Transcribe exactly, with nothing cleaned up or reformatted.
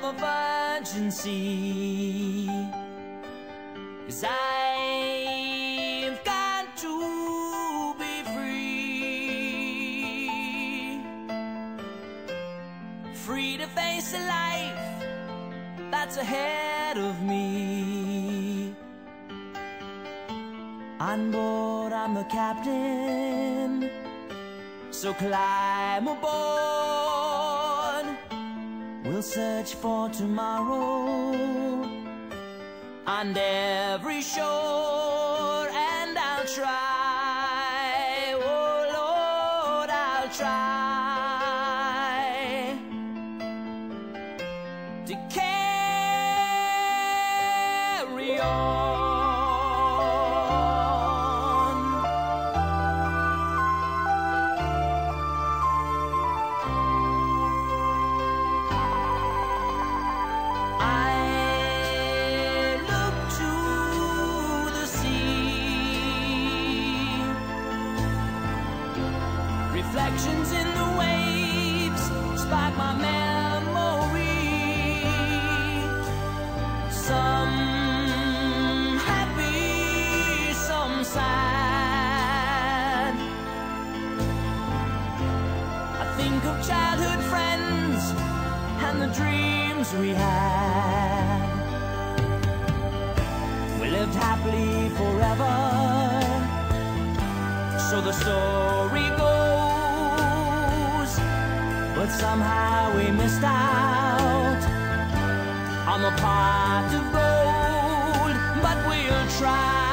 a virgin sea, 'cause I've got to be free, free to face a life that's ahead of me. On board, I'm the captain, so climb aboard. We'll search for tomorrow on every shore, and I'll try, oh Lord, I'll try to carry on. Reflections in the waves spark my memory. Some happy, some sad. I think of childhood friends and the dreams we had. We lived happily forever, so the story goes. But somehow we missed out on the pot of gold. But we'll try.